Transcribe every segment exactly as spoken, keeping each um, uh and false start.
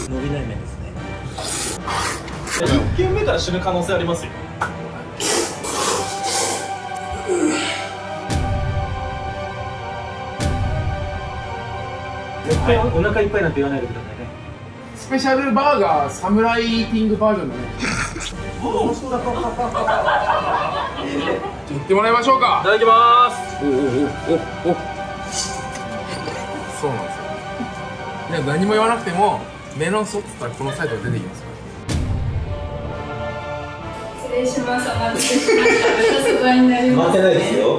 伸びない麺ですね。 いっけんめから死ぬ可能性ありますよ。 絶対お腹いっぱいなんて言わないでくださいね。 スペシャルバーガーサムライティングバージョンだね。 おお、そうだ。 じゃあ行ってもらいましょうか。 いただきます。 おおおおおお。そうなんですよ。で何も言わなくてもメロンソースって言ったらこのサイトが出てきます。 失礼します。お待たせしました。豚そばになります。 回ってないですよ。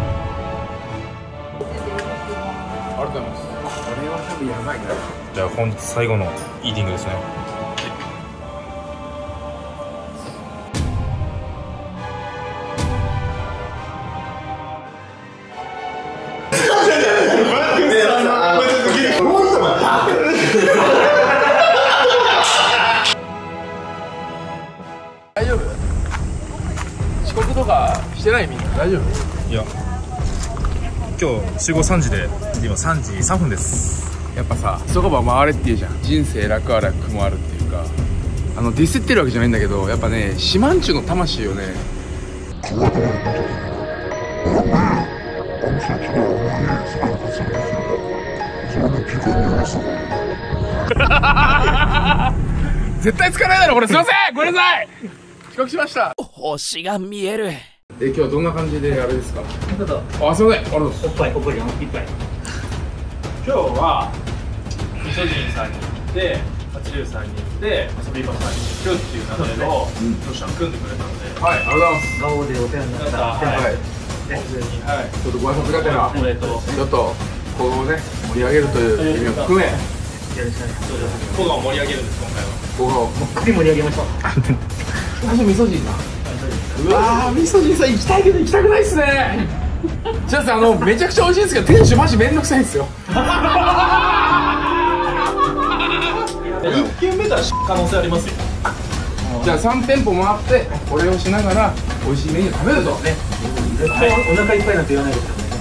ありがとうございます。これは多分やばいな。 じゃあ本日最後のイーティングですね。 大丈夫？遅刻とかしてない？みんな大丈夫？ いや、今日集合さんじで今さんじさんぷんです。 やっぱさ、そこば回れって言うじゃん。人生楽あらくもあるっていうか、あのディスってるわけじゃないんだけど、やっぱね、四万十の魂をね絶対使わないだろこれ。すいません、ごめんなさい、遅刻しました。 星が見える。 え、今日はどんな感じであれですか？ ちょっとあ、すいません、ありがとうございます。 おっぱいおっぱい一杯。 今日はみそじんさんに行って八龍さんに行って遊び場さんに行くっていう流れをトシちゃん組んでくれたので、 はい、ありがとうございます。 顔でお世話になったはいはい、 はい、 ちょっとご挨拶がてら、 おめでとう。 ちょっとここをね盛り上げるという意味を含め、 よろしくお願いします。 コガを盛り上げるんです今回は。 ここをもっくり盛り上げましょう。 最初味噌汁な。うわー、味噌汁さん行きたいけど行きたくないっすね。じゃあさ、あのめちゃくちゃ美味しいんですけど店主マジめんどくさいんですよ。 いっけんめから死ぬ可能性ありますよ。 じゃあさん店舗回ってこれをしながら美味しいメニュー食べるとね。 絶対お腹いっぱいなんて言わないでくださいね。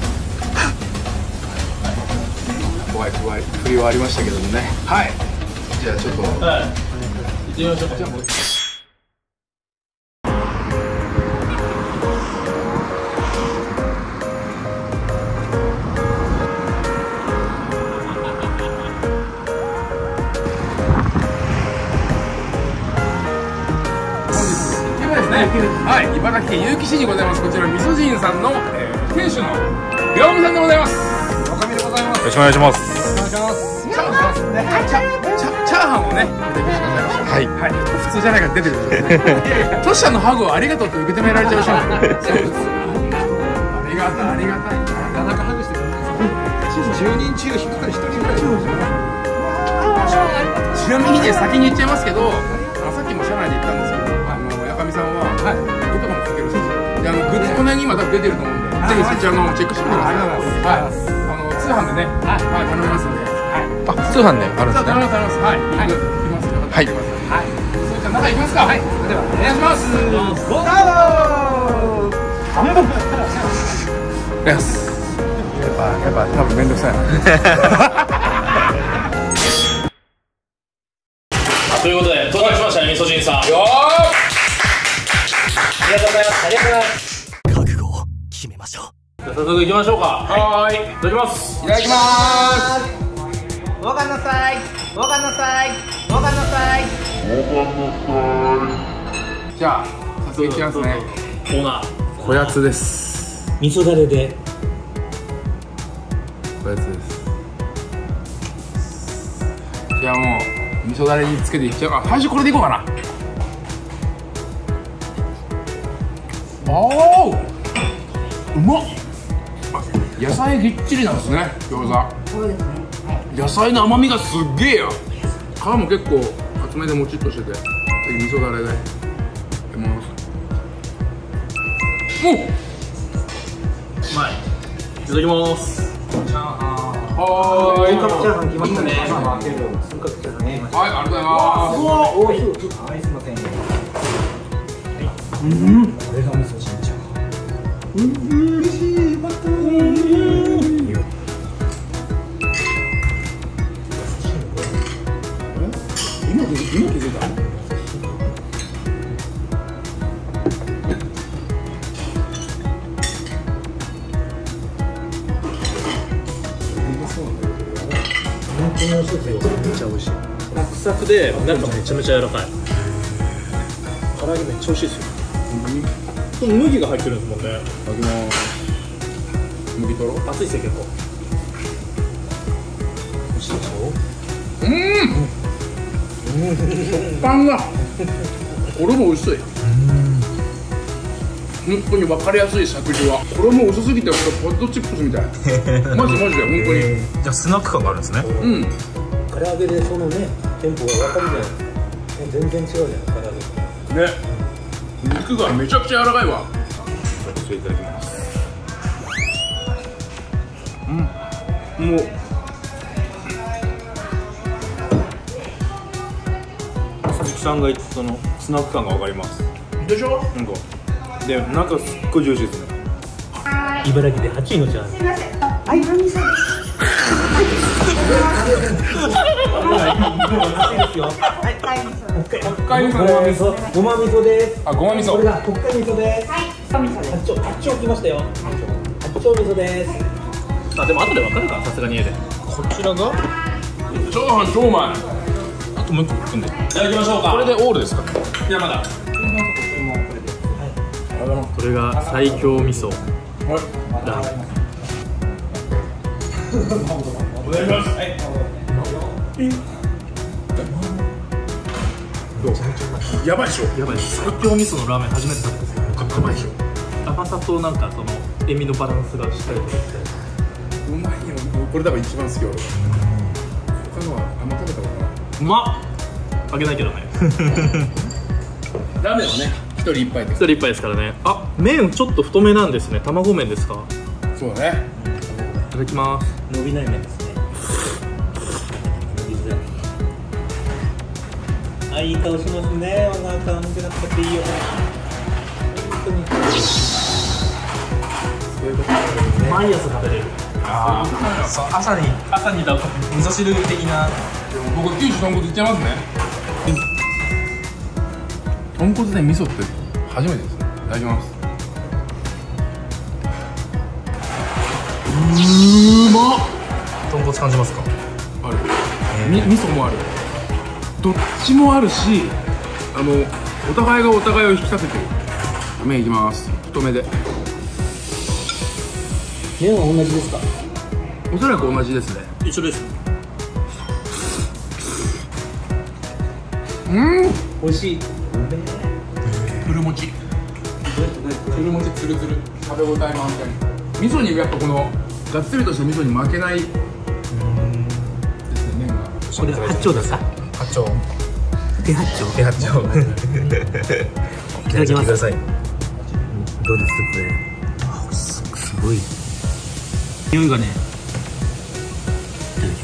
怖い怖い冬はありましたけどもね。はい、じゃあちょっとはい、行ってみましょうか。 じゃあもうはい、茨城県結城市にございます。こちらみそじんさんの、えー、店主の岩見さんでございます。若見でございます。 よろしくお願いします。 お願いします。チャーハンね、チャチャチャーハンをね、出てきてくださいました。はい、はい、普通じゃないから出てる。トシちゃんのハグをありがとうって受け止められちゃうし。そうです。ありがたい、ありがたい。なかなかハグしてくれないです。じゅうにん中ひとりひとりぐらい。ちなみにね、先に言っちゃいますけど、あのさっきも社内で言ったんですけど、あのやかみさんは、はい、グッとかもかけるんですよ。で、あのグッズこの辺に今多分出てると思うんで、ぜひそちらのチェックしてみてください。はい、あの通販でね、はい、頼みますんで。 あ、通販であるんですね。 頼みます、頼みます。はい、はい、行きますよ。はい、はい。それじゃあ中行きますか。はい、それではお願いします。ゴーゴー。やっぱやっぱ多分めんどくさいな。 ということで到着しましたね、みそじんさん。 よー。 ありがとうございます。ありがとうございます。 覚悟を決めましょう。 じゃあ早速行きましょうか。 はーい、 いただきます。 いただきまーす。 わかんなさい。わかんなさい。わかんなさい。 じゃあ早速いきますね。 オーナーこやつです。 味噌だれで。 こやつです。いやもう味噌だれにつけていっちゃう。あ、最初これでいこうかな。おー、うまっ。野菜ぎっちりなんですね、餃子。 そうですね。 野菜の甘みがすっげえや。皮も結構厚めでもちっとしてて、味噌だれでいきます。おっ、 うまい。いただきます。 はーい。 本格チャーハン来ましたね。本格チャーハンね。 はい、ありがとうございます。 おお、はい、すみません。うん、これが味噌汁チャーハン。うん、嬉しい、また。 今気づいた。 本当に美味しいですよ。めっちゃ美味しい。 サクサクで中めちゃめちゃ柔らかい。唐揚げめっちゃ美味しいですよ。これ麦が入ってるんですもんね。 あの麦とろ熱いですよ結構。 美味しいでしょ。 うーん食感が衣薄い。本当に分かりやすい作詞は衣薄すぎてポテトチップスみたいマジマジで本当に。 じゃあスナック感があるんですね。 うん唐揚げでそのねテンポが分かるじゃないですか。全然違うじゃん唐揚げ。 ね肉がめちゃくちゃ柔らかいわ。ちょっといただきます。うんもう佐々木さんが言ってたそのスナック感が分かります。 でしょ。 なんかで中すっごいジューシーですね。 茨城ではちいのチャーハン。すみません。はい、何さん。 北海味噌。 ごま味噌です。 あ、ごま味噌。 これが北海味噌です。はい、八丁、八丁来ましたよ。八丁味噌です。 あでも後で分かるかさすがに家で。 こちらがチャーハン超うまい。 あともう一個含んでる。 いただきましょうか。 これでオールですか？ いやまだ。これが最強味噌ラーメン。 お願いします。はい。どう？やばいでしょ。 やばいです。最強味噌のラーメン初めて食べたんですよ。 やばいでしょ。 甘さとなんかその塩味のバランスがしっかりとってうまいよ。これ多分一番好き俺。他のはあんま食べたことない。 うまっ。あげないけどね。 ラーメンはね一人一杯で一。人一杯ですからね。あ、麺ちょっと太めなんですね。卵麺ですか？ そうだね。 いただきます。 伸びない麺ですね。伸びづらい。あ、いい顔しますね。お腹向けなくていいよ。本当に。毎朝食べれる。 ああ、そう朝に朝にだと味噌汁的な。 僕九州豚骨いっちゃいますね。豚骨で味噌って初めてですね。いただきます。うまっ。 豚骨感じますか？ ある。み味噌もある。どっちもあるし、あのお互いがお互いを引き立ててる。麺いきます。太めで。 麺は同じですか？ おそらく同じですね。 一緒です。 うん。 美味しい。 くるもち。くるもちつるつる。食べ応え満点。味噌にやっぱこのがっつりとした味噌に負けない。ですね麺が。 これ八丁ですか？ 八丁。 手八丁。 手八丁。 いただきます。 ください。 どうですこれ？あ、す、すごい。匂いがね。いただきます。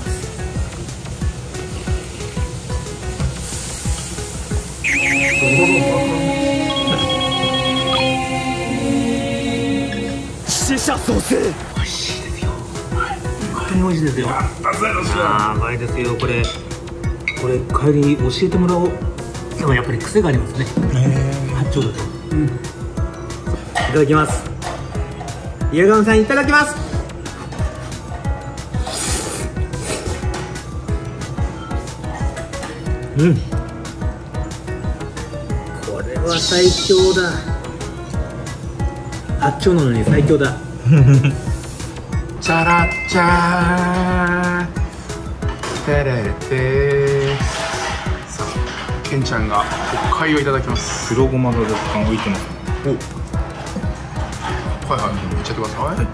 死者蘇生。美味しいですよ。本当に美味しいですよ。やばいですよこれ。これ帰り教えてもらおう。でもやっぱり癖がありますね。八丁だと。うん。いただきます。家上さんいただきます。うん。これは最強だ。八丁なのに最強だ。 チャラッチャーテレレテー。さあケンちゃんが北海をいただきます。 黒ごまが若干浮いてます。 おはいはい、いっちゃってください。はい、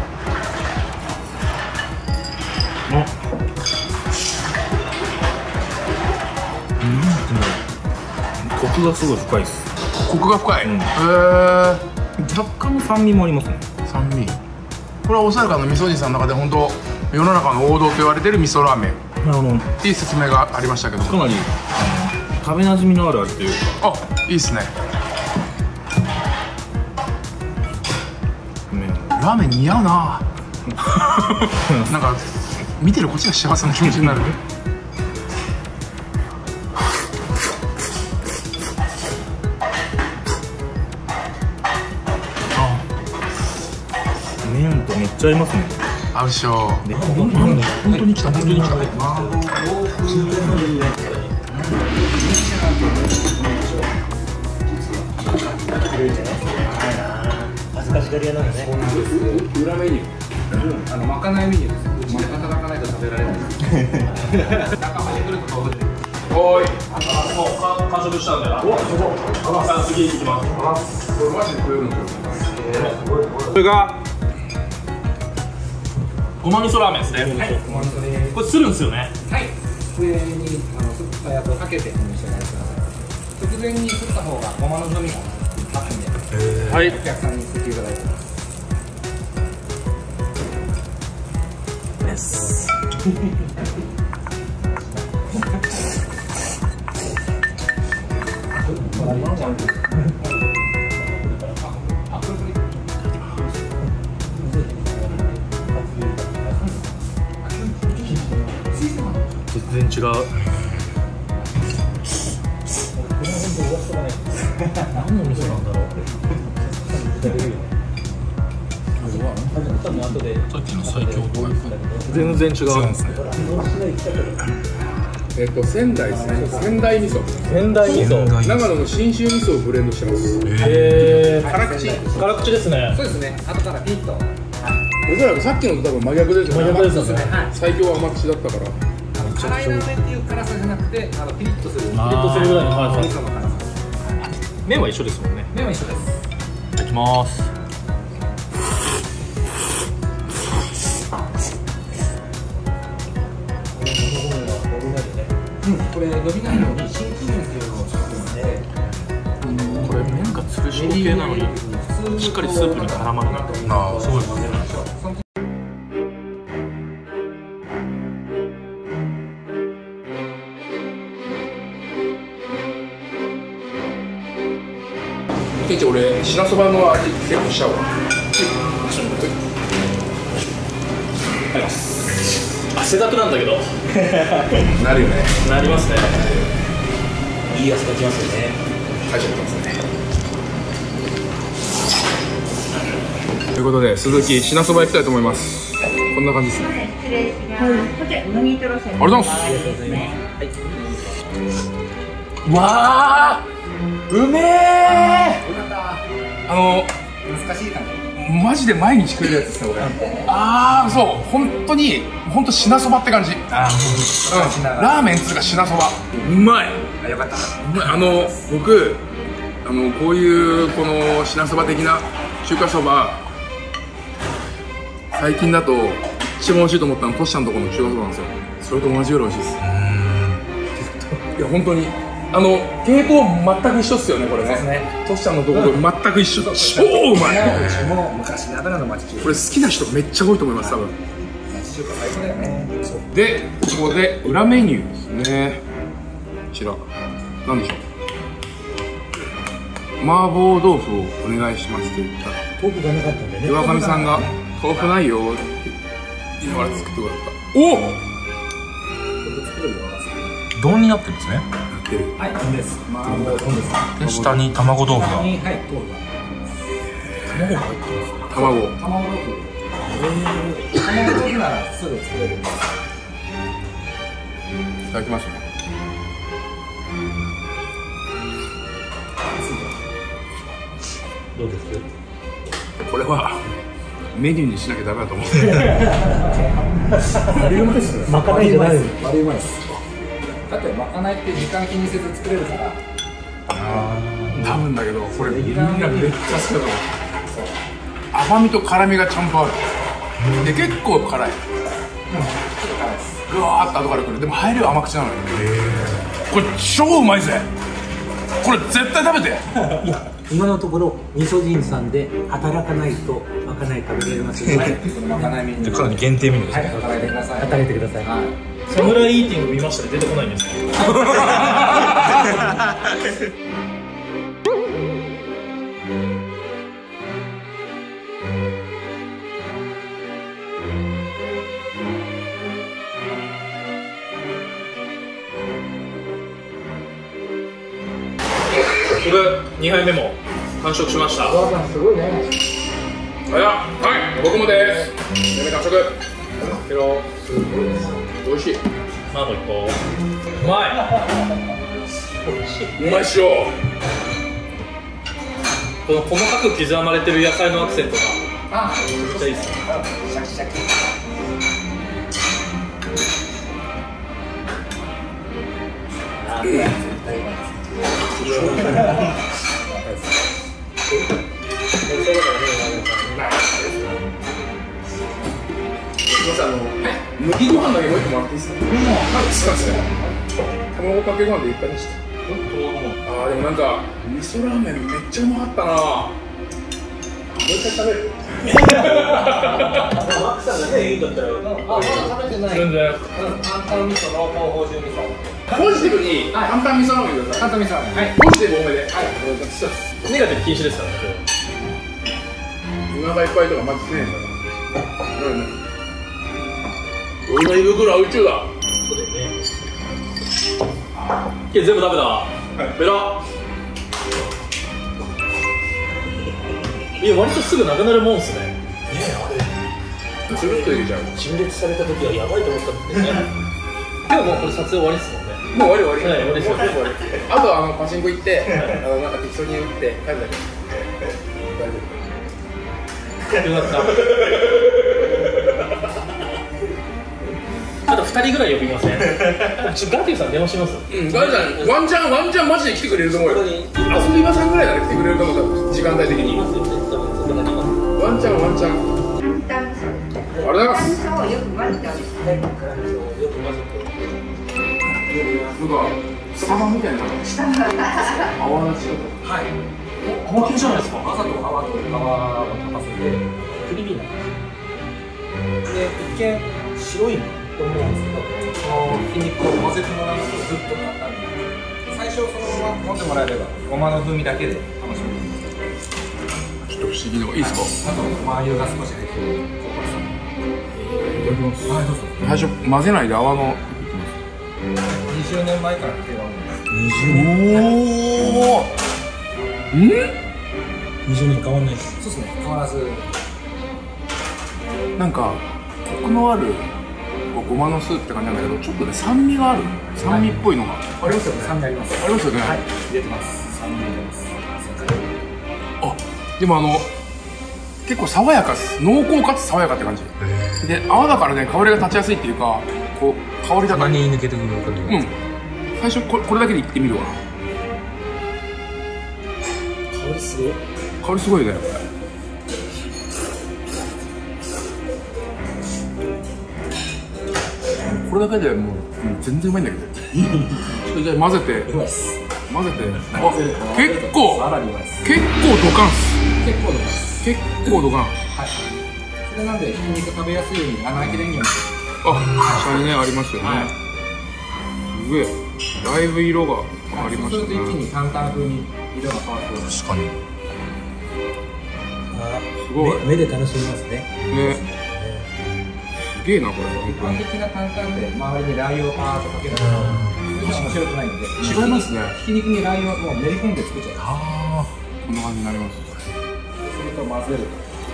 コクがすごい深いです。 コクが深い。へ、うん、えー、若干酸味もありますね。 酸味。これはおそらくあの味噌人さんの中で本当世の中の王道と言われてる味噌ラーメンあのっていう説明がありましたけど、 かなりあの食べなじみのある味というか。 あ、いいっすね。ラーメン似合うな。なんか見てるこっちが幸せな気持ちになる。 ちゃ合いますね。 合うでしょ。本当に来た、本当に来た。 恥ずかしがり屋なんだね。 裏メニュー、あのまかないメニューです。うちで働かないと食べられないです。中まで来るところで。おーい。 もう完食したんで。お、すごい。さあ次行きます。 これマジで食えるんですよ。 これがごま味噌ラーメンですね。はい。これするんですよね。 はい。上にあのすったやつをかけてお召し上がりください。直前にすった方がごまの風味が立つんで、はい。お客さんにすっていただいてます。です。 全然違う。何の味噌なんだろう。 さっきの最強とか全然違うんですね。 えっと仙台ですね。仙台味噌。 仙台味噌。 長野の信州味噌をブレンドしてます。 へえ。 辛口。 辛口ですね。 そうですね。後からピリッと。おそらくさっきのと多分真逆ですよね。 真逆ですよね。 最強は甘口だったから。辛いラーメンっていう辛さじゃなくて、あのピリッとする。ピリッとするぐらいの辛さ。 味噌の辛さ。 麺は一緒ですもんね。 麺は一緒です。 いただきます。 うん、これ伸びないように真空麺っていうのを使ってるので、 これ麺がつるしこ系なのにしっかりスープに絡まるな。 ああ、そうですね。ケンチ、俺品そばの味結構しちゃうわ。 汗だくなんだけど。 なるよね。 なりますね。 いい汗かきますよね。 かいちゃってますね。ということで鈴木品そば行きたいと思います。こんな感じですね。 失礼します。こちらうなぎとろせん。 ありがとうございます。 ありがとうございます。 わあ、うめえ。 あの難しい感じ。マジで毎日食えるやつですね、これ。ああ、そう、本当に、本当品そばって感じ。あー、うん、ラーメンつうか品そば。うまい。あ、よかった。うまい。あの、僕、あの、こういうこの品そば的な中華そば。最近だと一番美味しいと思ったのはトシちゃんのところの中華そばなんですよ。それと同じより美味しいです。いや、本当に。あの系統全く一緒っすよね、これね。トシちゃんのところ全く一緒。超うまい。もう昔ながらの町中華。これ好きな人めっちゃ多いと思います、多分。町中華最高だよね。で、ここで裏メニューですね。こちら、なんでしょう。麻婆豆腐をお願いしますって言ったら、 豆腐がなかったんでね。 岩上さんが豆腐ないよって言いながら作ってくれた。おっ。 丼になってるんですね。 はい、丼です。麻婆丼です。 で、下に卵豆腐が。 はい、豆腐が。卵が入ってます。卵。卵豆腐。ええ。卵豆腐ならすぐ作れる。いただきますね。 どうですこれはメニューにしなきゃダメだと思う。 バリうまいですね。まかないじゃないです。 バリうまいです。だってまかないって時間気にせず作れるから。ああ、多分だけどこれみんなめっちゃ好きだと思う。甘みと辛みがちゃんとある。で結構辛い。ぐわーっと後からくる。でも入りは甘口なのよ。これ超うまいぜ。これ絶対食べて。 いや、今のところ味噌人さんで働かないとまかない食べられますよね。 まかないメニュー。 かなり限定メニューですね。 働いてください。 働いてください。 サムライイーティング見ましたね、出てこないんですけど。これにはいめも完食しました。 お母さんすごいね。 早っ。はい。 僕もです。嫁完食。けどすごいです。美味しい。 まあ、もう一個。うまい。 うまいっしょ。 この細かく刻まれてる野菜のアクセントが。あ、めちゃくちゃいいですね。 シャキシャキ。 麦ご飯だけもう一個もらっていいですか？なんかつかんですね。卵かけご飯でいっぱいでした。あーでもなんか味噌ラーメンめっちゃうまかったな。もう一回食べる。 マックさんがね、いいんだったら。 あ、まだ食べてない。 全然。 担々味噌、濃厚芳醇味噌。 ポジティブに担々味噌ラーメンください。 担々味噌ラーメン。はい。 ポジティブ多めで。はい。 ネガティブ禁止ですからね。 お腹いっぱいとかマジせえへんから。俺の胃袋は宇宙だ。 そうだよね。いや、全部食べた。ベラ。いや、割とすぐなくなるもんっすね。ねえ、あれ。つるっと入れちゃう。 陳列された時はやばいと思ったんですね。 今日もうこれ撮影終わりっすもんね。 もう終わり終わり。 はい、終わりですよ。 あとはあのパチンコ行って、あのなんか適当に打って帰るだけ。大丈夫。 よかった。あとふたりぐらい呼びません？ちょっとガティさん電話します？ うん、ガティさん、ワンチャン、ワンチャンマジで来てくれると思うよ。遊び場さんぐらいなら来てくれると思う、時間帯的に。ワンチャン、ワンチャン。ありがとうございます。 をよく混ぜております。 よく混ぜて。 なんか、スタバみたいな。泡立ちとか。 はい。 お、泡系じゃないですか。 わざと泡と皮を溶かせて、クリーミーな。で、一見白いと思うんですけど、そのひき肉を混ぜてもらうとずっと硬い。最初そのまま持ってもらえれば、ごまの風味だけで楽しめる。 ちょっと不思議なのいいですか？ あと、マー油が少し出てる。 いただきます。 はい、どうぞ。 最初混ぜないで泡の。 にじゅうねんまえから定番です。 にじゅうねん。おお。うん？ にじゅうねん変わんないです。そうですね。変わらず。 なんかコクのあるごまのスープって感じなんだけど、ちょっとね酸味がある。酸味っぽいのが。 ありますよね。酸味あります。 ありますよね。 はい。入れてます。酸味入れます。 あ、でもあの結構爽やかです。濃厚かつ爽やかって感じ。で泡だからね香りが立ちやすいっていうか、こう香り高い。 何抜けてくる感じ。 うん。最初これこれだけでいってみるわ。 香りすごい。 香りすごいねこれ。これだけでもう、うん、全然うまいんだけど。ちょっとじゃあ混ぜて。 うまいっす。 混ぜて。あ、結構。 さらにうまいっす。 結構ドカンっす。 結構ドカンっす。 結構ドカン。 はい。それなんでひき肉食べやすいように穴開けレンゲン。 あ、下にねありますよね。すげえ。だいぶ色が変わりましたね。 そうすると一気に担々風に色が変わってます。 確かに。 すごい。目で楽しみますね。 ね。すげえなこれ。 一般的な担々で周りにラー油をパーッとかけると、それじゃ面白くないので。 違いますね。 ひき肉にラー油をもう練り込んで作っちゃいます。 ああ、こんな感じになります。 それと混ぜる。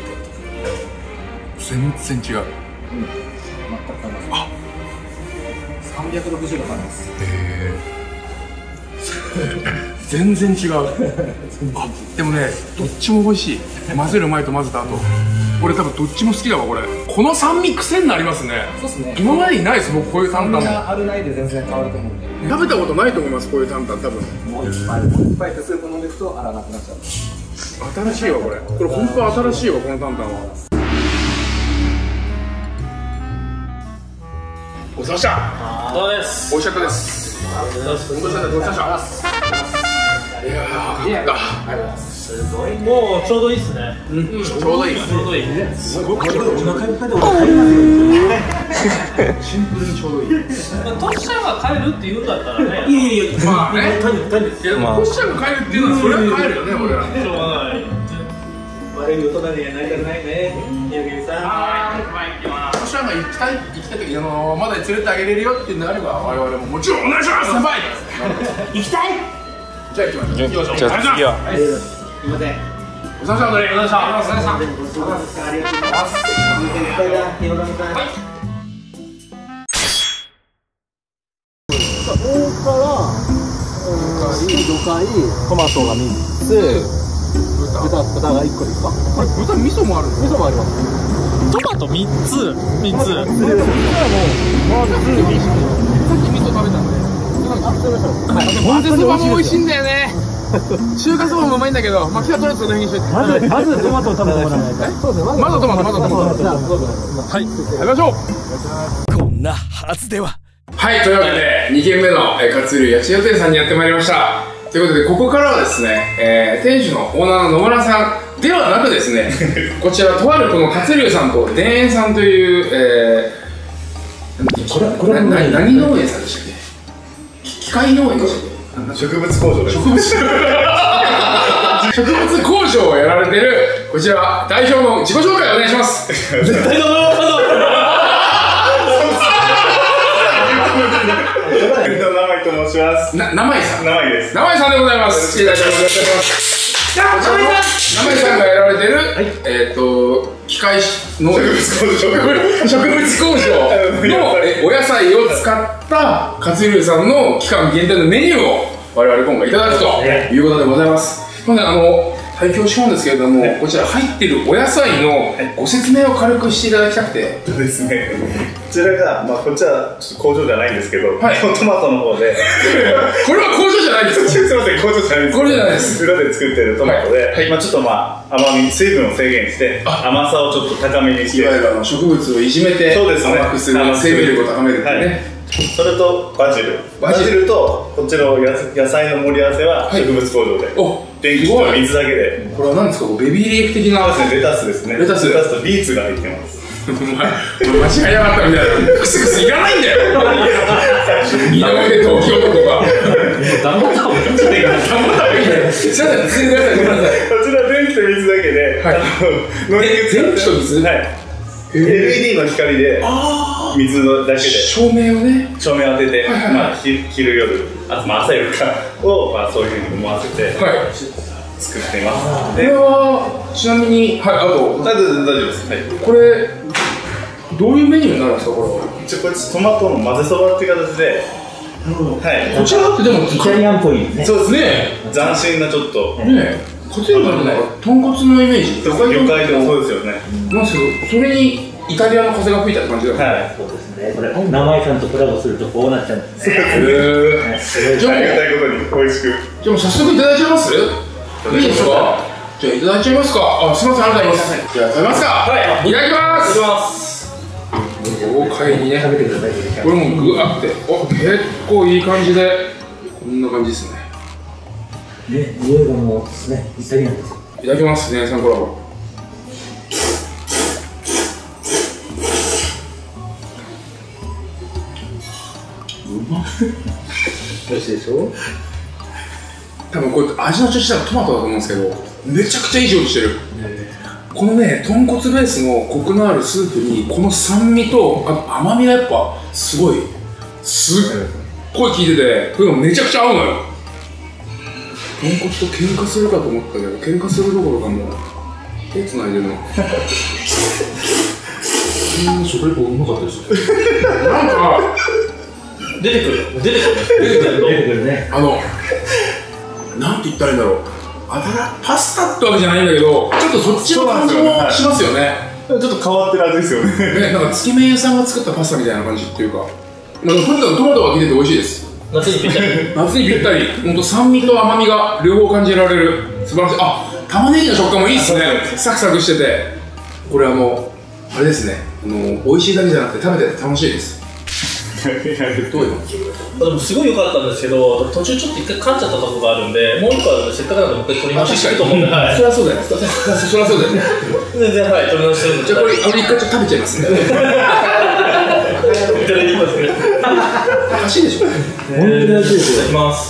全然違う。 うん。全く変わります。あ、三百六十度変わります。 へえ。全然違う。あ、でもね、どっちも美味しい。混ぜる前と混ぜた後。俺多分どっちも好きだわこれ。この酸味癖になりますね。 そうですね。 今までにないです僕こういう担々も。 あるないで全然変わると思うんで。 食べたことないと思いますこういう担々多分。 もういっぱいもういっぱいってスープ飲んでいくと洗わなくなっちゃう。 新しいわこれ。これ本当新しいわこの担々は。ごちそうさまどうです。 美味しかったです。ごちそうさまごちそうさま。いやーよかった。 すごい。もうちょうどいいっすね。 うん、ちょうどいい。 ちょうどいい。 すごくちょうどいい。お腹いっぱいでお腹いますよ。シンプルにちょうどいい。 トッシャが帰るって言うんだったらね。 いやいやまあね。トッシャが帰るっていうのはそれは帰るよね俺ら。 しょうがない。 悪い大人にはなりたくないね。宮城さん。 はい、行きます。トッシャが行きたい行きたい時あのまだ連れてあげれるよっていうのであれば我々ももちろんお願いします。先輩。行きたい。じゃあ行きましょう。 じゃあ次は。 すいません。 お疲れ様でした。お疲れ様でした。 ありがとうございます。ありがとうございます。はい。大から魚介、トマトがみっつ、豚豚がいっこですか？ これ豚味噌もある。 味噌もあります。 トマトみっつみっつ。 それはもうまずさっき味噌食べたんで。ポン酢そばも美味しいんだよね。中華そばもうまいんだけど、まあ、今日はとりあえずその辺にしといて。 まずまずトマトを食べてもらわないと。そうですね。 まずトマト、まずトマト。はい、食べましょう。 こんなはずでは。 はい、というわけでにけんめのカツ料理八千代亭さんにやってまいりました。ということで、ここからはですね、えー、店主のオーナーの野村さんではなくですね、こちらとあるこのカツ龍さんと田園さんという、えー、これこれ何何農園さんでしたっけ？機械農園でしたっけ？ 植物工場です。 植物植物工場をやられてるこちら代表の自己紹介をお願いします。絶対野村さんだ。 名前と申します。 な、名前さん。 名前です。 名前さんでございます。よろしくお願いします。じゃあ、名前さんがやられてる、はい、えっと、機械農園。植物工場。植物工場のお野菜を使ったカツ龍さんの期間限定のメニューを我々今回いただくということでございます。ほんで、あの、大恐縮なんですけれども、こちら入ってるお野菜のご説明を軽くしていただきたくて。 そうですね。こちらが、まあ、こっちはちょっと工場じゃないんですけど、 はい、 トマトの方で。 これは工場じゃないですか？ すみません、工場じゃないです。 工場じゃないです。 裏で作ってるトマトで、 はいはい、 まあちょっとまあ甘み、水分を制限して、甘さをちょっと高めにして。 いわゆる植物をいじめて、 そうですね。 甘くする、生命力を高めるっていうね。 それとバジル。バジルとこっちの野菜の盛り合わせは植物工場で。お、電気と水だけで。 これは何ですか？ベビーリーフ的な。 そうですね、レタスですね。 レタス。 レタスとビーツが入ってます。 間違いなかったみたいな。クスクスいらないんだよ。井上東京とか。頑張った方がいい。頑張った方がいいね。すいません、続けてください。ごめんなさい。 こちら電気と水だけで。はい。 電気と水。はい。 エルイーディー の光で水のだけで照明をね、 照明を当てて、まあ昼夜、あまあ朝夜かをまあそういうふうに思わせて作っています。 これはちなみに、はい、あと大丈夫です。はい。 これどういうメニューになるんですか？これは。 一応こっちトマトの混ぜそばっていう形で、はい。 こちらってでもイタリアンっぽいね。 そうですね。斬新なちょっとね。カツ龍さんってなんか豚骨のイメージ。 魚介でそうですよね。 なんですけど、それにイタリアの風が吹いたって感じだよね。 はい。そうですね。これ名前さんとコラボするとこうなっちゃうんですね。 へえ。じゃあありがたいことに美味しく。 じゃあもう早速いただいちゃいます？いいですか？じゃあいただいちゃいますか。あ、すみません、ありがとうございます。じゃあ食べますか。はい。いただきます。いただきます。豪快にね。食べてください。これもぐわって、お、結構いい感じでこんな感じですね。 ね、匂いがもうね、イタリアンですよ。 いただきますね、さんコラボ。 美味しいでしょ？ 多分これ味の調子はトマトだと思うんですけど、めちゃくちゃいい仕事してる。このね、豚骨ベースのコクのあるスープにこの酸味とあと甘みがやっぱすごいすっごい効いてて、これがめちゃくちゃ合うのよ。豚骨と喧嘩するかと思ったけど、喧嘩するどころかもう手つないでるの。うん、食レポうまかったですよ。なんか出てくる出てくる出てくる出てくるね。 あの、なんて言ったらいいんだろう。あたらパスタってわけじゃないんだけど、ちょっとそっちの感じもしますよね。 ちょっと変わってる味ですよね。 ね、なんかつけ麺屋さんが作ったパスタみたいな感じっていうか、まあ、とにかくトマトが効いてて美味しいです。 夏にぴったり夏にぴったり、本当酸味と甘みが両方感じられる素晴らしい。あ、玉ねぎの食感もいいですね。サクサクしてて、これはもうあれですね、あの美味しいだけじゃなくて食べてて楽しいです。どうよ。 でもすごい良かったんですけど、途中ちょっと一回噛んじゃったとこがあるんで、もう一個あるんでせっかくなんでもう一回取り直してと思うんで、はい、 そりゃそうだよね。そりゃそうだよね。 全然はい取り直してるんで。 じゃあこれ俺一回ちょっと食べちゃいますんで。いただきますね。おかしいでしょ。 本当に美味しいです。いただきます。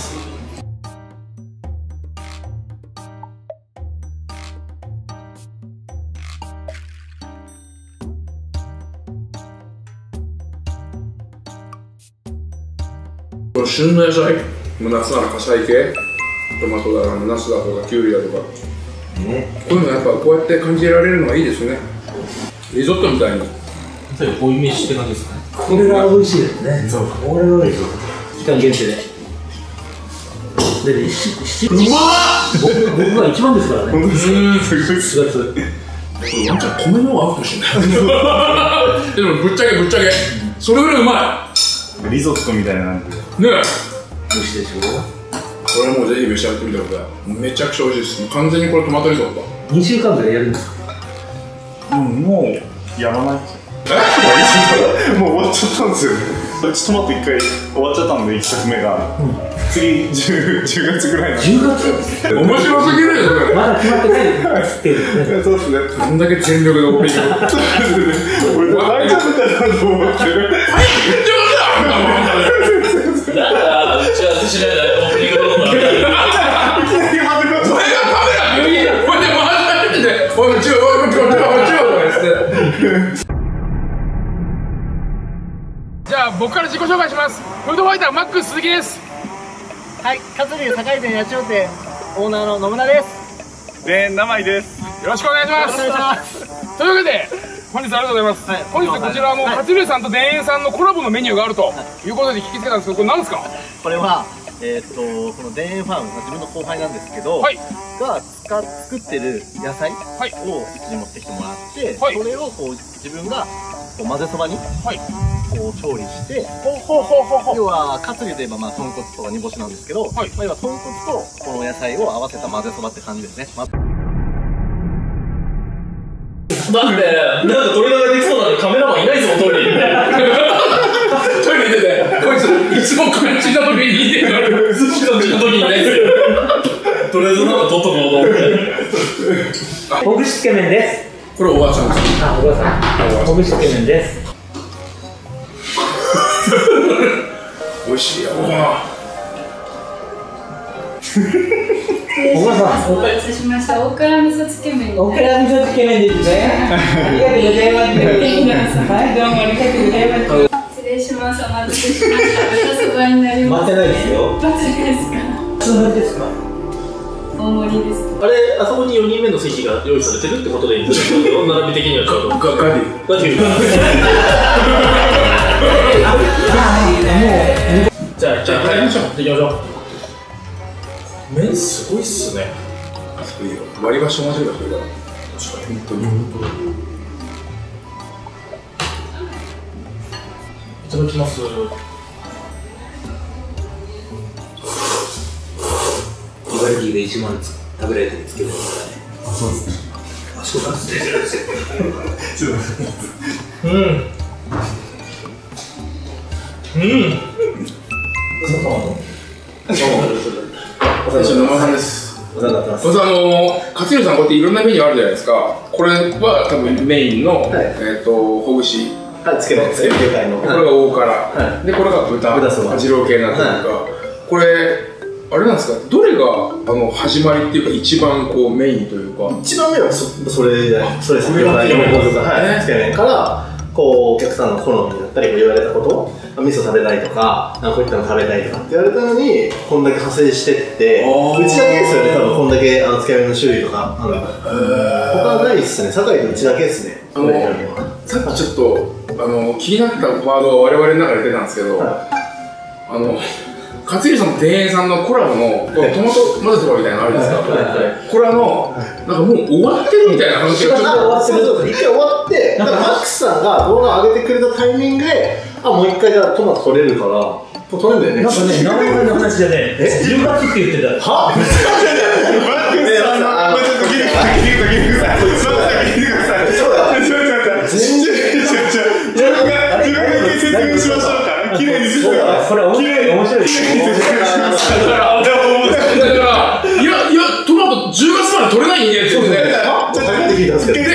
旬の野菜、夏なら野菜系、トマトだとかナスだとかキュウリだとか、 こういうのやっぱこうやって感じられるのがいいですね。リゾットみたいにこういう飯って感じですかね。 これが美味しいですね。そうこれがいいぞ。期間限定でで、し、うまっ。僕が一番ですからね。うん、しがつ。 ワンちゃん米の方が合うかもしれない。でもぶっちゃけぶっちゃけそれぐらいうまい。リゾットみたいな感じで。 ねえ。 美味しいでしょ。 これもうぜひ召し上がってみてください。めちゃくちゃ美味しいです。完全にこれトマトリゾット。 にしゅうかんぐらいやるんですか。 うん、もうやらないですよ。え？もう終わっちゃったんですよね。トマト一回終わっちゃったんで、一作目が。次じゅうがつぐらいの。 じゅうがつ？ 面白すぎるよそれ。 まだ決まってないですって。 そうですね。 こんだけ全力でオープニング。 俺大丈夫かなと思ってる。 はい、めっちゃだから打ち合わせしないでオープニングのことなんだ。 それがカメラ見える。これで回してて、おい、違う、おい、違う、違う、違う、じゃあ僕から自己紹介します。フードファイターマックス鈴木です。 はい、カツリュウ堺店八千代店オーナーの野村です。 で、生井です。 よろしくお願いします。というわけで本日ありがとうございます。はい、本日こちらのカツリュウさんと田園さんのコラボのメニューがあるということで聞きつけたんですけど、これ何ですか？ これはえー、っとこの田園ファーム、自分の後輩なんですけど、はい、が使作ってる野菜をうちに持ってきてもらって、はい、それをこう自分がこう混ぜそばに、はい、こう調理して、要はカツリュウといえばまあ豚骨とか煮干しなんですけど、はい、まあ、要は豚骨とこの野菜を合わせた混ぜそばって感じですね。まなんで、なんか撮りながらできそうなのにカメラマンいないぞ、トイレに。 トイレ出て、こいついつも感じた時にいてる。 いつも感じた時にいないですよ。とりあえずなんか撮っとこうと思って。 ほぐしつけ麺です。 これおばあちゃんです。 あ、おばあさん。ほぐしつけ麺です。 美味しいよ。 おばあさん。 お待たせしました。大倉味噌つけ麺。 大倉味噌つけ麺ですね。ありがとうございます。はい、どうもありがとうございます。 失礼します。お待たせしました。豚そばになります。 待ってないですよ。 待ってないですか。 普通盛りですか。 大盛りです。 あれ、あそこによにんめの席が用意されてるってことでいいんですか？並び的にはちょっとガガディガディじゃあ、じゃあ、行きましょう。行きましょう。麺すごいっすね。 そういいよ。割り箸面白いだそれが。確かに本当に。 いただきます。 茨城で一番食べられてるんですけど。あ、そうですね。あ、そうなんですね。 うん。うん。 私の生さんです。まずあのカツリュウさんこうやっていろんなメニューあるじゃないですか。これは多分メインの、はい、えっとほぐし。 はい、つけ麺ですね。牛タンの。 これが大辛。はい、でこれが豚。豚そば。二郎系になってるとか。はい、これあれなんですか。どれがあの始まりっていうか一番こうメインというか。 一番目はそそれじゃない。それですね。はい、つけ麺からこうお客さんの好みだったり言われたこと。味噌食べたいとか、こういったの食べたいとかって言われたのに、こんだけ派生してって、うちだけですよね、多分こんだけあのつけ麺の種類とかあるの。他はないっすね、堺でうちだけですね。 あのさっきちょっとあの気になったワードが我々の中で出たんですけど、はい、あのカツリュウさんと田園さんのコラボのトマト混ぜそばみたいなのあるんですか。これあのなんかもう終わってるみたいな話がちょっと終わってる。一回終わって、だからマックスさんが動画上げてくれたタイミングで、あ、もう一回じゃあトマト取れるから、取れるんだよね。 なんかね、名前の話じゃね、じゅうがつって言ってた。は？マックスさん、あ、ちょっと聞いてください。聞いてください。聞いてください。そうだ。ちょっと待って。全然違う違う。自分が自分が説明しましょうか。綺麗に説明。 これ面白い面白い。 だからいやいやトマトじゅうがつまで取れないんでって言ってね。 ちょっと初めて聞いたんですけど。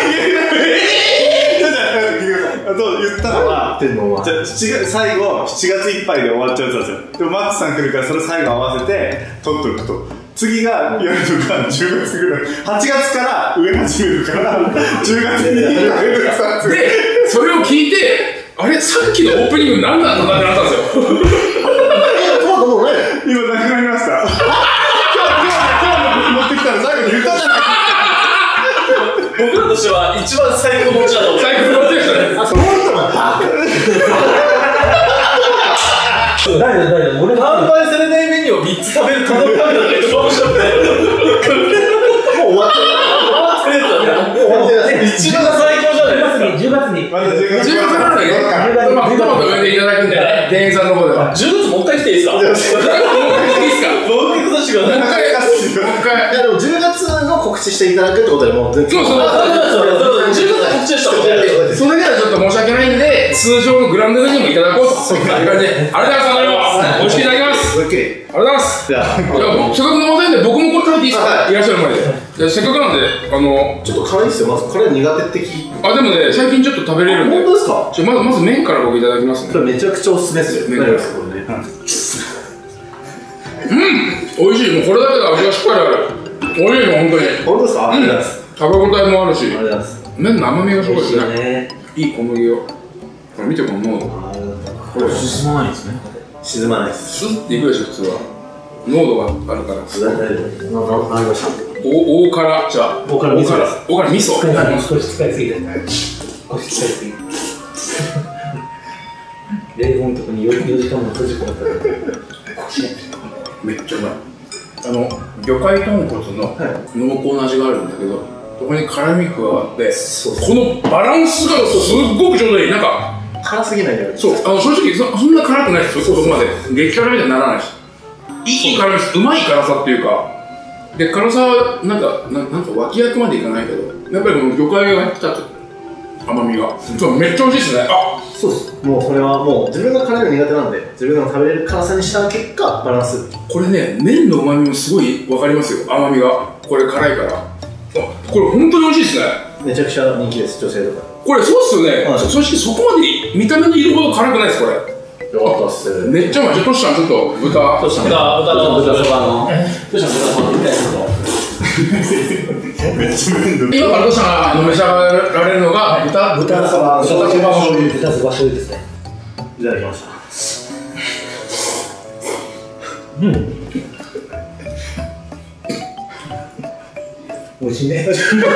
そう言ったのは、じゃしちがつ最後しちがついっぱいで終わっちゃうやつなんですよ。でもマックスさん来るからそれ最後合わせて取っとくと、次がやるのがじゅうがつぐらい、はちがつから植え始めるからじゅうがつに植えるさでそれを聞いて、あれさっきのオープニング何だったんだってなったんですよ。 トマトもうね、 今なくなりました。今日今日今日持ってきたの最後に言ったじゃない。 一番最高持ちだと思う。 最高持ちでしたね。 あ、その人がバカ。 誰だ誰だ俺販売されないメニューをみっつ食べるこのカメラが一番面白くて。 もう終わってる。 一番最高じゃないですか。 じゅうがつにまだじゅうがつじゅうがつなんだけど、まあ、トマト植えていただくんでね、店員さんの方では。 じゅうがつもう一回来ていいですか？もう一いいっすか？ 回来させてください。 もう一回。 いやでもじゅうがつの告知していただくってことでもう全然。 そうそう。 じゅうがつ告知でしたもんね。 それではちょっと申し訳ないんで、通常のグランドメニューもいただこうと。そういう感じで。ありがとうございます。美味しくいただきます。 オッケー。 ありがとうございます。 じゃあ、 いや、せっかくのませんで、僕もこれ食べていいですか？いらっしゃる前で。じゃあせっかくなんで、あの、 ちょっと辛いですよ。まず辛い苦手って聞いて。 あ、でもね、最近ちょっと食べれるんで。 本当ですか？ ちょまずまず麺から僕いただきますね。 これめちゃくちゃおすすめですよ。 麺から。うん、美味しい。もうこれだけで味がしっかりある。美味しいの本当に。 本当ですか？ありがとうございます。 食べ応えもあるし、 ありがとうございます。 麺の甘みがすごいですね。いい小麦を。これ見てこの濃度。これ進まないですね。 沈まないです。 スッていくでしょ普通は。濃度があるから。 大丈夫。な、なりました。 お大辛じゃあ。 大辛味噌です。 大辛味噌。 少し使いすぎて。少し使いすぎて。冷蔵のとこによじかんも閉じ込めたら。 めっちゃうまい。あの魚介豚骨の濃厚な味があるんだけど、そこに辛み加わって、このバランスがすっごくちょうどいい。なんか辛すぎないんだけど。 そう、あの正直 そ, そんな辛くないです。そこまで激辛みたいにならないし、いい辛みです。うまい辛さっていうか、で辛さはなんかななんか脇役までいかないけど、やっぱりこの魚介が入ってた甘みが、そうめっちゃ美味しいですね。あ、 そうです。もうこれはもう自分が辛いの苦手なんで、自分が食べれる辛さにした結果バランス。 これね、麺の旨味もすごいわかりますよ。甘みがこれ辛いから。あ、これ本当に美味しいですね。 めちゃくちゃ人気です、女性とか。 これそうっすよね。正直そこまで見た目にいるほど辛くないですこれ。 よかったっす。 めっちゃうまい。じゃあトシさんちょっと豚。 トシさん豚豚の豚そばの。 トシさん豚そばみたいなこと。 めっちゃ面倒。 今からトシさんが召し上がられるのが豚豚そば、 豚そば醤油、豚そば醤油ですね。 いただきました。 うん。美味しいね。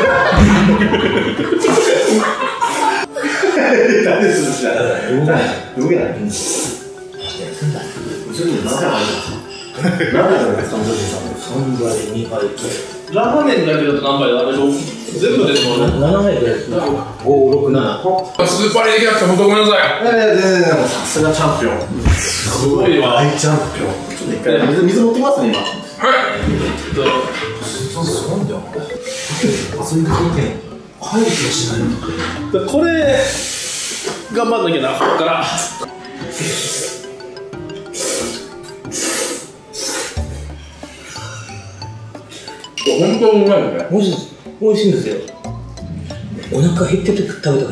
なんで涼しいの？動けない。動けない。うちに何回もあるんですか？何回もあるんですか？さんばい、にばい。 ラーメンだけだと何杯だあれ全部ですもんね。 ななはいくらいですか？ご、ろく、なな。 スーパーにできなくて本当ごめんなさい。 いやいや、全然さすがチャンピオン。 すごいわ。 大チャンピオン。ちょっと一回水水持ってきますね今。 はい。 そうなんだよ。そういう経験入る気がしないの。 これ頑張んなきゃな、ここから本当にうまいよね。 美味しいです。美味しいんですよ。お腹減ってて食べたかった。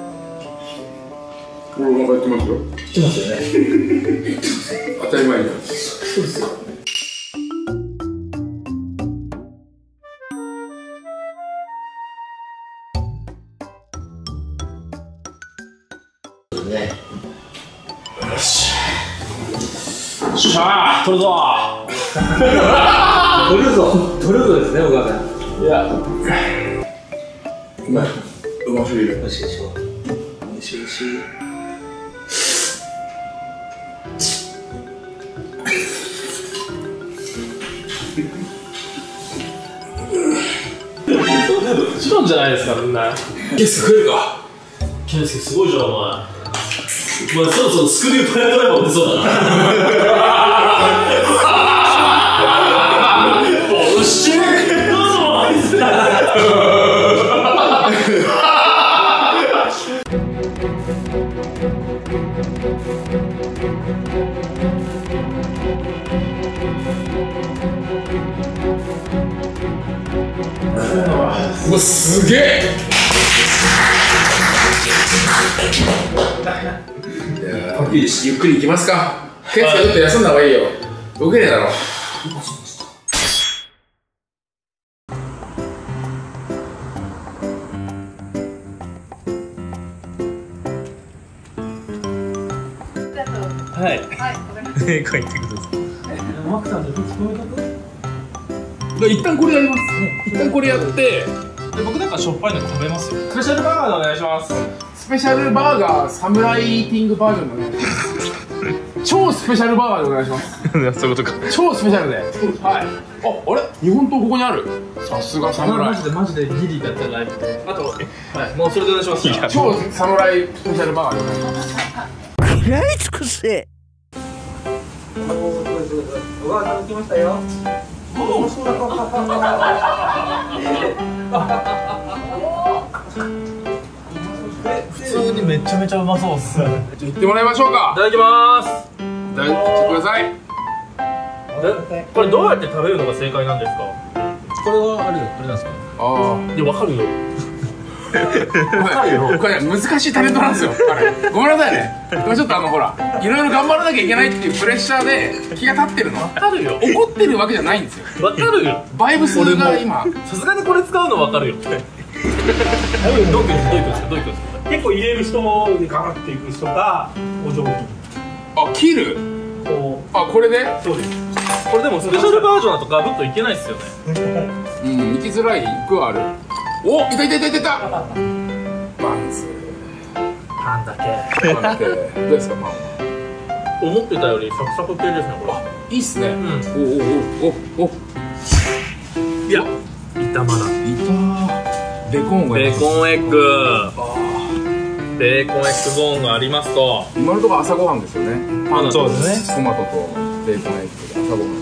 俺お腹減ってますよ。 減ってますよね。 当たり前じゃん。 そうですよ。ね。 よし。よっしゃー、取るぞー。 取るぞ、取るぞですね、お母さん。 いや、 うまい。うますぎる。 美味しいでしょ。美味しい美味しい。 もちろんじゃないですか、みんな。 ゲス食えるか。 ケンスケすごいじゃん、お前。お前そろそろスクリューパイドライバー出そうだな。ボルシェーどうぞ。 うわ、すげえ。ゆっくり行きますか。ケンスケちょっと休んだ方がいいよ。動けねえだろ。 はい。はい。え、書いてください。マックさん、ちょっと聞こえとく？ 一旦これやります。一旦これやって、 で僕だからしょっぱいの食べますよ。スペシャルバーガーでお願いします。 スペシャルバーガーサムライイーティングバージョンのね超スペシャルバーガーでお願いしますそういうことか。 超スペシャルで。はい。あ、あれ日本刀ここにある。さすがサムライ。 マジでマジでギリだったらライブで。あと、はい、もうそれでお願いします。 超サムライスペシャルバーガーでお願いします。 食らい尽くせ。 おばあさん来ましたよ。 普通にめちゃめちゃうまそうっす。 じゃあ行ってもらいましょうか。 いただきます。 いただいてください。 これどうやって食べるのが正解なんですか。 これはあれあれなんですか。 ああ、いや、わかるよ。 わかるよ。これ難しいタレントなんですよ。ごめんなさいね。これちょっとあのほら、いろいろ頑張らなきゃいけないっていうプレッシャーで気が立ってるの。 わかるよ。 怒ってるわけじゃないんですよ。 わかるよ。 バイブスが今。 さすがにこれ使うのわかるよ。どういうことですか。どういうことですか。どういうことですか。 結構入れる人でガバっていく人がお上手。 あ、切る。 こう。 あ、これで。 そうです。 これでもスペシャルバージョンだとガブッといけないっすよね。 うん、行きづらい句はある。お、いたいたいたいたいた。バンズ。 パンだけ。 パンってどうですか、パン。 思ってたよりサクサク系ですね、これ。 あ、いいっすね。うん。おおおおお。 いや、板まだ。 板。ベーコンが。 ベーコンエッグ。ベーコンエッグゾーンがありますと。 今のところ朝ごはんですよね。 パン、そうですね。 トマトとベーコンエッグで朝ごはん。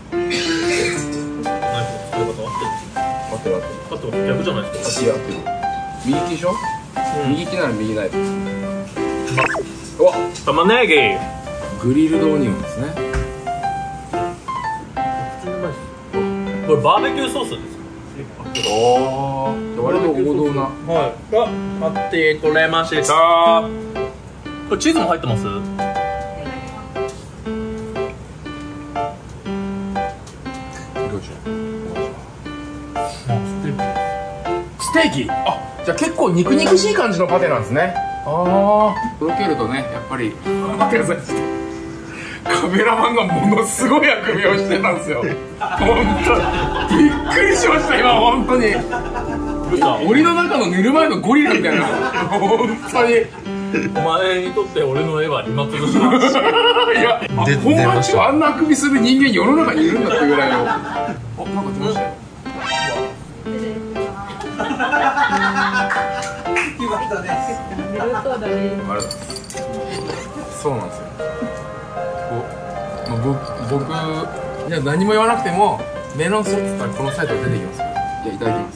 合ってる合ってる合ってる逆じゃないですか。 いや合ってる。右利きでしょ。右利きなら右ナイフ。うわ、 玉ねぎ。 グリルドオニオンですね。 これバーベキューソースです。 ああ、割と王道な。 はい。あ、待ってこれました。これチーズも入ってます。 ステーキ。あ、じゃあ結構肉肉しい感じのパテなんですね。ああ、とろけるとね、やっぱり待ってください。カメラマンがものすごいあくびをしてたんですよ。本当びっくりしました今本当に。檻の中の寝る前のゴリラみたいな。本当に。 お前にとって俺の絵は今つぶしなんです。いや、本番中あんなあくびする人間世の中にいるんだっていうぐらいの。あ、なんか出ましたよ。そうなんですよ。こう、まあ、僕、僕、いや何も言わなくてもメロンソースって言ったらこのサイトが出てきます。じゃあいただきます。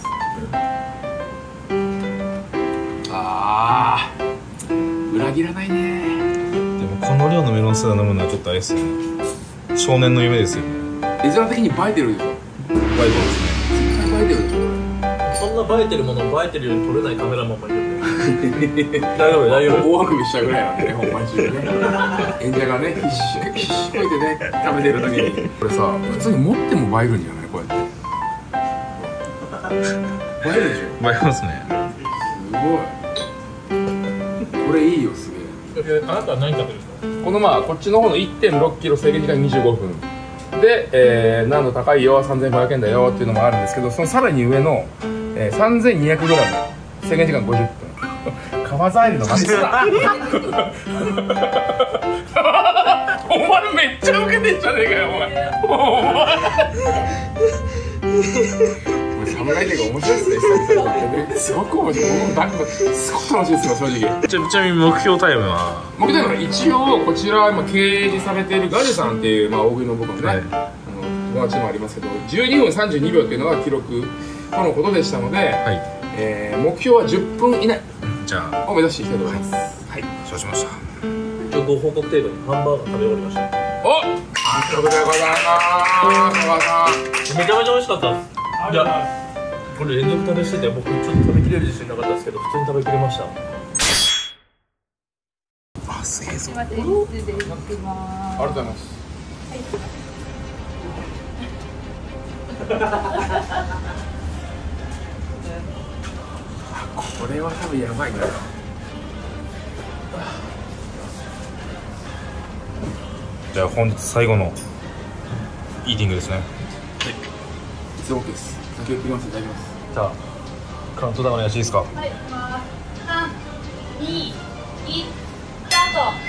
あー、裏切らないね。 でもこの量のメロンソーダ飲むのはちょっとあれですよね。少年の夢ですよね。 絵面的に映えてるでしょ。映えてますね。 絶対映えてるでしょ。 そんな映えてるものを映えてるように撮れないカメラマンもいるんで。大丈夫大丈夫。 大あくびしたぐらいなんでね、本番中にね。演者がね、必死必死こいてね、食べてる時に。これさ、普通に持っても映えるんじゃないこうやって。映えるでしょ。 映えますね。 すごい。これいいよ、すげえ。 あなたは何食べるんですか。 このまあ、こっちの方の いってんろっキロ制限時間にじゅうごふん。で、えー、難度高いよ、さんぜんごひゃくえんだよっていうのもあるんですけど、そのさらに上の、えー、さんぜんにひゃくグラム、制限時間ごじゅっぷん。革ザイルのマスだ。お前めっちゃウケてんじゃねえかよ、お前。侍っていうか面白いですね、久々にね。すごく面白い。僕もすごく楽しいですよ、正直。 ちなみに目標タイムは目標タイムは一応こちら今掲示されているガジュさんっていう、まあ、大食いの僕のね、はい、あの友達でもありますけどじゅうにふんさんじゅうにびょうっていうのが記録とのことでしたので、はい、えー、目標はじゅっぷん以内じゃあを目指していきたいと思います。はい、 承知しました。 一応ご報告程度にハンバーガー食べ終わりました。 お、完食でございます。 めちゃめちゃ美味しかったです。いや、これ連続食べしてて僕ちょっと食べきれる自信なかったですけど普通に食べきれました。 あ、すげえぞ。 ありがとうございます。これは多分やばいな。 じゃあ本日最後のイーティングですね。はい。 いつもです。先を切ります。いただきます。 じゃあカウントダウンお願いしていいですか。 はい、さん、に、いち、スタート。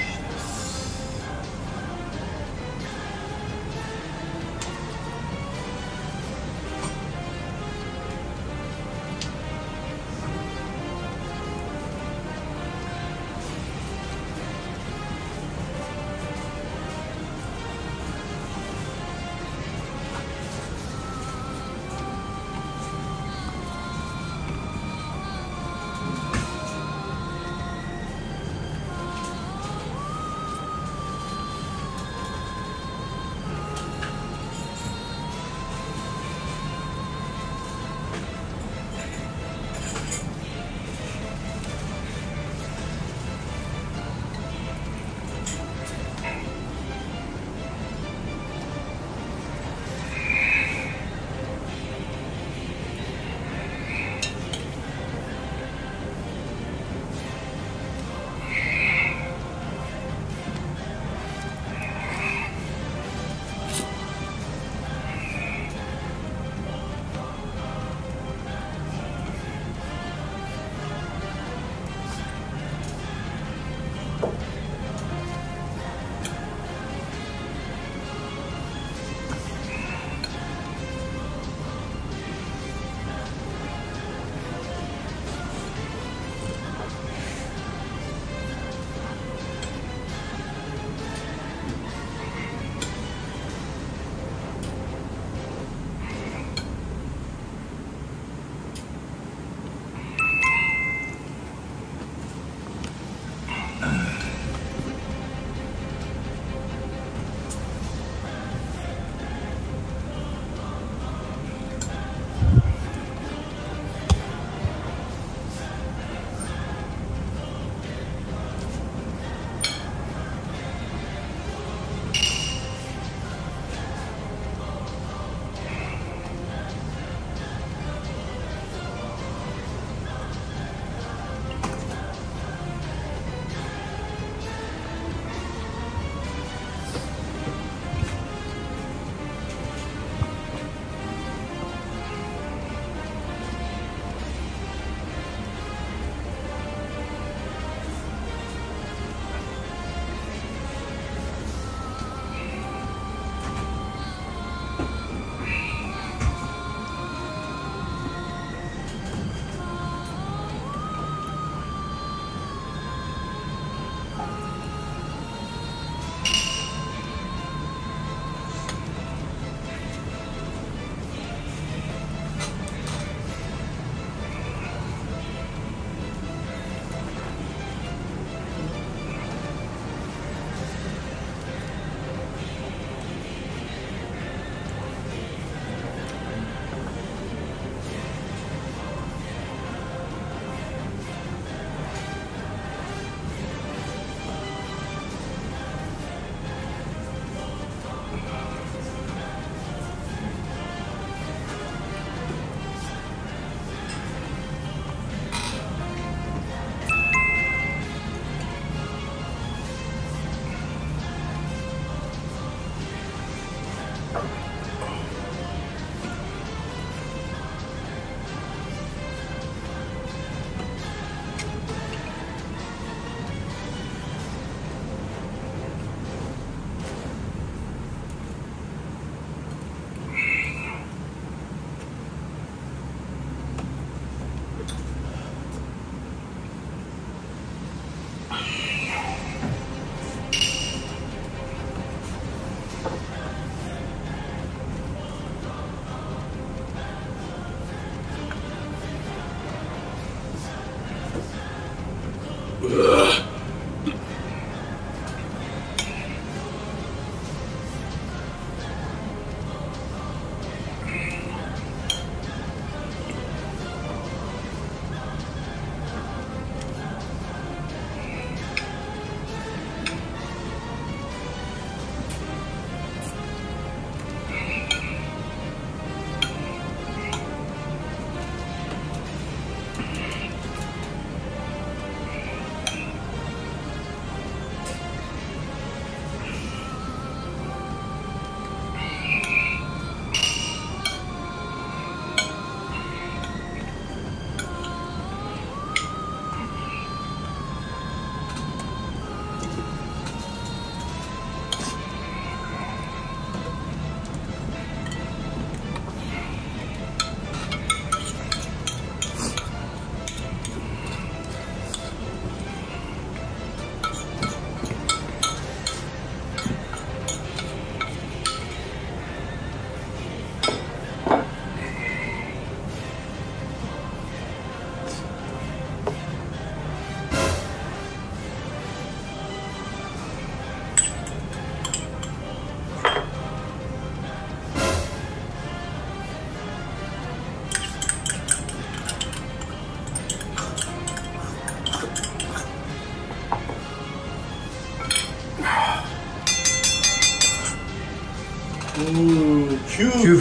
きゅうふん。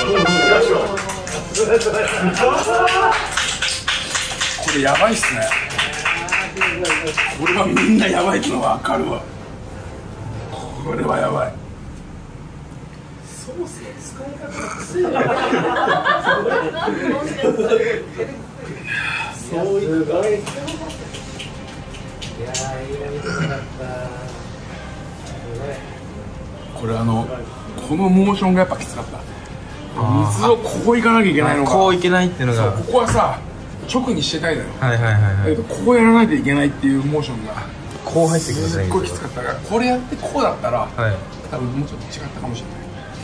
これやばいっすね。これはみんなやばいってのが分かるわ。これはやばい。 ソースの使い方が癖や。そういう。 これあのこのモーションがやっぱきつかった。水をこういかなきゃいけないのが、 こういけないっていうのが、 ここはさ直にしてたいのよ。 はいはいはいはい。 だけどこうやらないといけないっていうモーションがこう入ってきますね。 すっごいきつかったから、これやってこうだったら、 はい、 多分もうちょっと違ったかもしれない。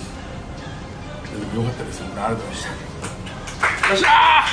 よかったですよ。ありがとうございました。よっしゃ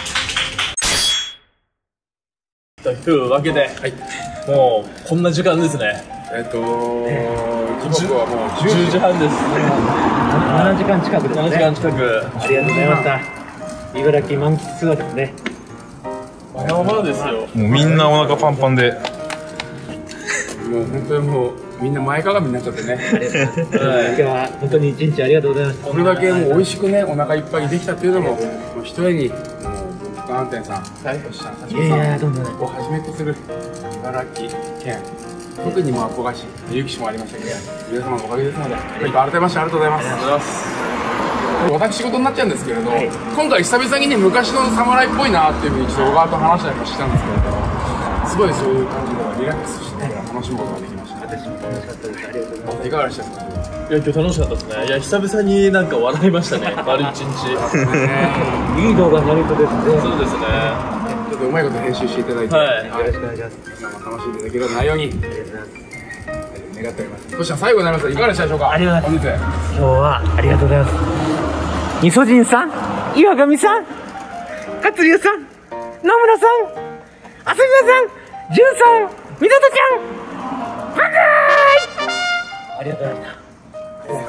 ーというわけで、はい、もうこんな時間ですね。 えっと時刻はもうじゅうじはんです。 ななじかん近くですね。 ななじかん近く。 ありがとうございました。茨城満喫ツアーですね。 まだまだですよ。 もうみんなお腹パンパンで、 もう本当にもうみんな前かがみになっちゃってね。 今日は本当に一日ありがとうございました。 これだけもう美味しくね、お腹いっぱいにできたっていうのも、もうひとえにもう文化飯店さん、大橋さん、橋本さんをはじめとする茨城県、特にまあ古河市、結城市もありましたけど、皆様のおかげですので、改めましてありがとうございます。私仕事になっちゃうんですけれど、はい、今回久々にね、昔の侍っぽいなっていうふうにちょっと小川と話したりもしたんですけれど、すごいそういう感じでリラックスして楽しむことができました。 私も楽しかったです。ありがとうございます。 いかがでしたか？ いや、今日楽しかったですね。いや、久々になんか笑いましたね。丸一日。 いい動画になるとですね。 そうですね。 ちょっとうまいこと編集していただいて、 はい、 よろしくお願いします。 皆様楽しんでいただける内容に願っております。そしたら最後になりました。いかがでしたでしょうか？ ありがとうございます。 本日今日はありがとうございます。みそじんさん、岩上さん、勝龍さん、野村さん、あさみさん、じゅんさん、みさとちゃん、はーい。ありがとうございました。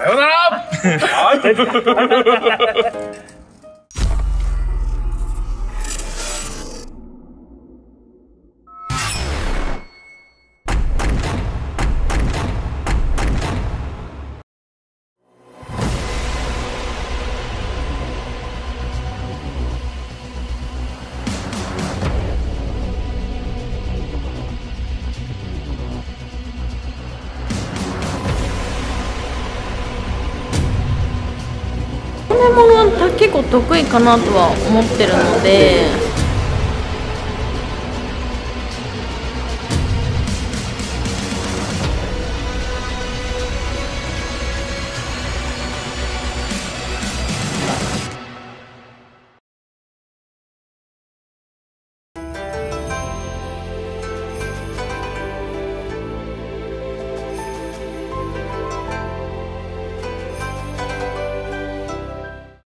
さようなら。 炒め物は結構得意かなとは思ってるので、